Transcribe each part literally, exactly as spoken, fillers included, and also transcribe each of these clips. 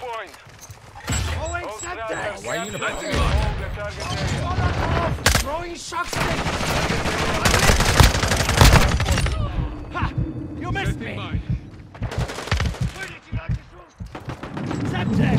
Hardpoint. Oh, wait, Septex! Why are you in a Hold the target area. Throwing shock stick! Ha! You missed me! Where did you like to shoot? Septex!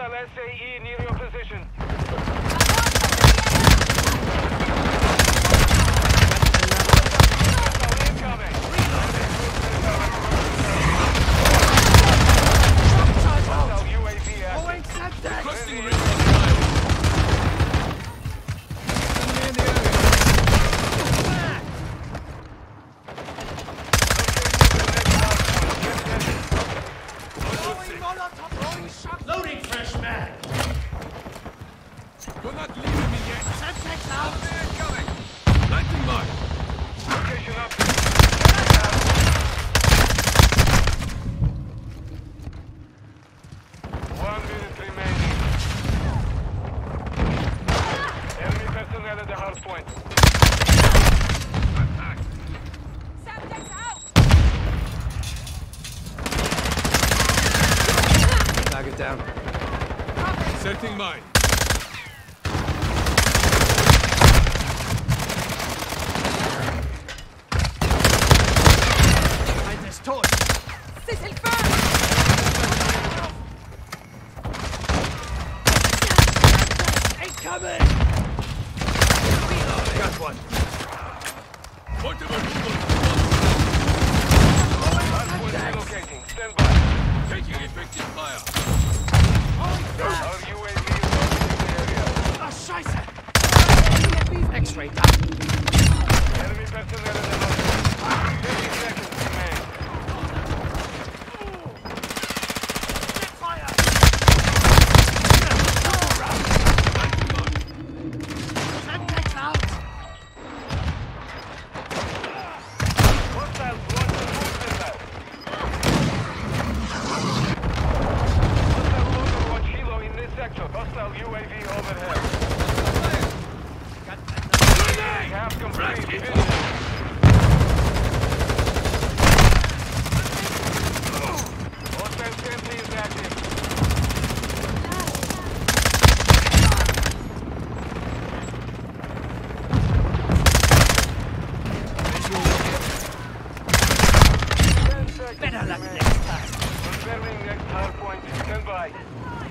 Hostile S A E near your position. Hostile incoming. Hostile U A V active. Going Semtex! Requesting recon fire. Enemy in the area. Throwing Molotov! Throwing shock! Loading fresh mag! You're not leaving me yet. Semtex out! Incoming. Planting mine. Location up. One minute remaining. Enemy personnel at the hardpoint. Attack. Semtex out! Target down. Setting mine. Behind this torch! C'est le feu! Incoming! Got one. Portable Google. Hardpoint relocating. Stand by. Taking effective fire. Our U A V is orbiting the area. Ah, Scheiße! X-ray done. Enemy personnel at the hardpoint. Fifty seconds remain. Get fire! Semtex out! Hostiles want to move them now. Hostile loader watch helo in this sector. Hostile U A V overhead. We have complete. Finish. Hostile sentry is active. Ten seconds Better luck remain. next time. Confirming next hardpoint. Stand by.